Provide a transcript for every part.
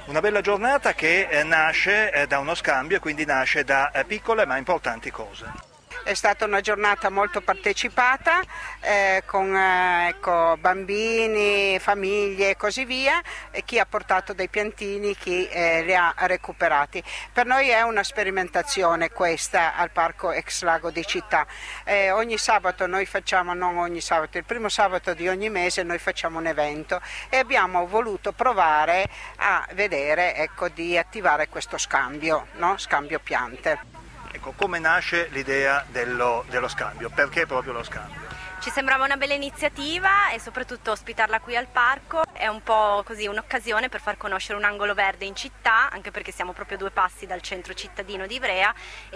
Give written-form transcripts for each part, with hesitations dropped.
Una bella giornata che nasce da uno scambio e quindi nasce da piccole ma importanti cose. È stata una giornata molto partecipata con bambini, famiglie e così via, e chi ha portato dei piantini, chi li ha recuperati. Per noi è una sperimentazione questa al Parco Ex Lago di Città. Ogni sabato noi facciamo, non ogni sabato, il primo sabato di ogni mese noi facciamo un evento e abbiamo voluto provare a vedere, di attivare questo scambio, no? Scambio piante. Ecco, come nasce l'idea dello scambio? Perché proprio lo scambio? Ci sembrava una bella iniziativa e soprattutto ospitarla qui al parco è un po' così un'occasione per far conoscere un angolo verde in città, anche perché siamo proprio a 2 passi dal centro cittadino di Ivrea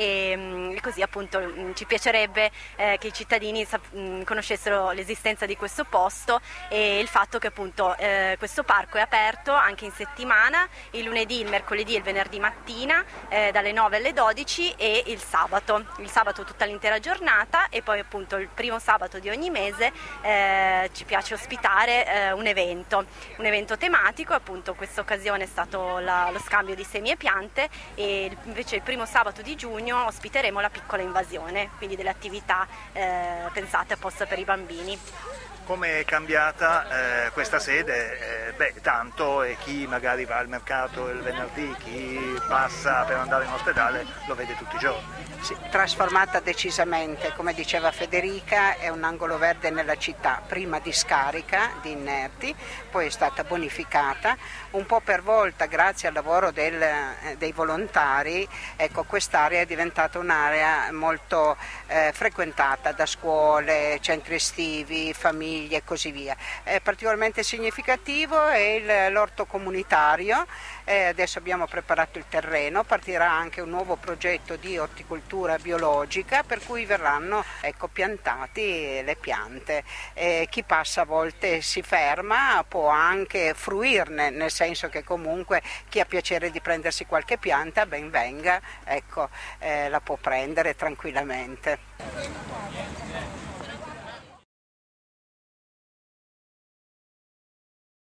e così appunto ci piacerebbe che i cittadini conoscessero l'esistenza di questo posto e il fatto che appunto questo parco è aperto anche in settimana, il lunedì, il mercoledì e il venerdì mattina dalle 9 alle 12 e il sabato tutta l'intera giornata e poi appunto il primo sabato di ogni mese ci piace ospitare un evento tematico, appunto questa occasione è stato lo scambio di semi e piante e invece il primo sabato di giugno ospiteremo la piccola invasione, quindi delle attività pensate apposta per i bambini. Come è cambiata questa sede? Tanto, e chi magari va al mercato il venerdì, chi passa per andare in ospedale lo vede tutti i giorni. Sì, trasformata decisamente, come diceva Federica, è un angolo verde nella città, prima di scarica di inerti, poi è stata bonificata, un po' per volta grazie al lavoro dei volontari, quest'area è diventata un'area molto frequentata da scuole, centri estivi, famiglie e così via. Particolarmente significativo è l'orto comunitario, adesso abbiamo preparato il terreno, partirà anche un nuovo progetto di orticoltura biologica per cui verranno piantati le piante. Chi passa a volte si ferma, può anche fruirne, nel senso che comunque chi ha piacere di prendersi qualche pianta ben venga, la può prendere tranquillamente.